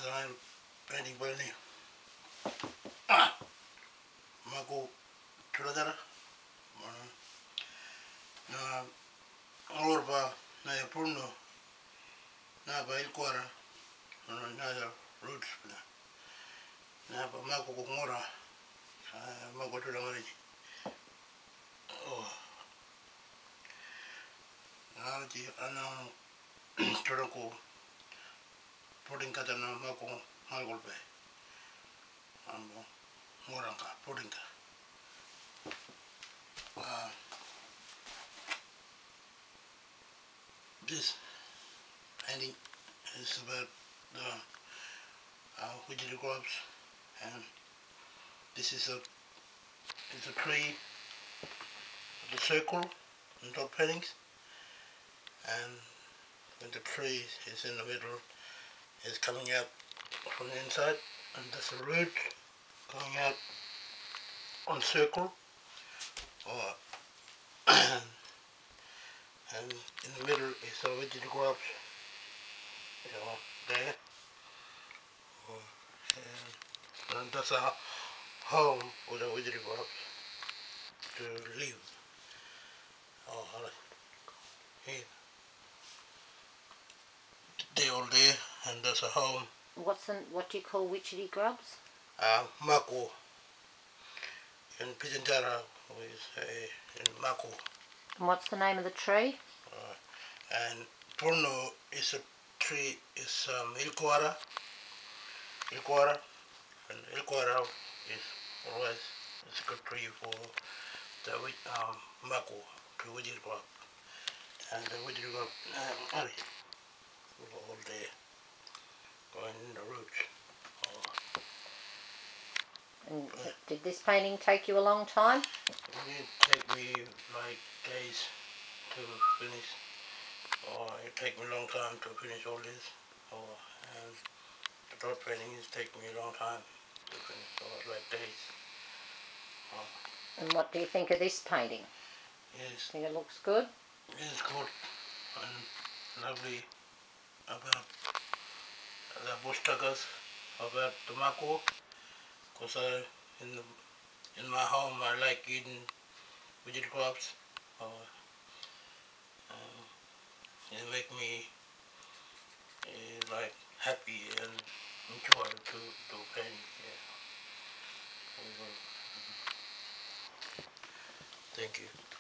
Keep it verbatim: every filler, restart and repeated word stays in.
I'm painting by me. Ah, Mako Tuladara. Na Orba na Yapuno na Bailquara na roots na Mako Mora Mako Tulamari. Oh, now the Anna Turako pudding Katana Mako Malgolbe and Moranka pudding. Uh, this painting is about the uh, Wujiri crops, and this is a it's a tree, the circle and top paintings, and when the tree is in the middle, is coming out from the inside, and there's a root coming out on circle, or and in the middle is a Wujiri crops, you know, there. And, and that's a home for the Wujiri crops to live. Oh, here. They all there, and there's a home. What's the, what do you call witchetty grubs? Uh, Mako. In Pijantara, we say in Mako. And what's the name of the tree? Uh, and Purno is a tree, is um, Ilkwara. Ilkwara. And Ilkwara is always it's a good tree for the um, Mako, the Wujiri crop. And the Wujiri crop, uh, all there, going in the roots. Oh. And uh, did this painting take you a long time? It did take me like days to finish. Or it take me a long time to finish all this. Or and the dot painting is taking me a long time to finish, or like days. Oh. And what do you think of this painting? Yes. Think it looks good? It's good and lovely about the bush tuckers, about the Mako, because I, in, the, in my home I like eating veggie crops. Uh, uh, it make me uh, like happy and enjoy to do painting. Yeah. Thank you.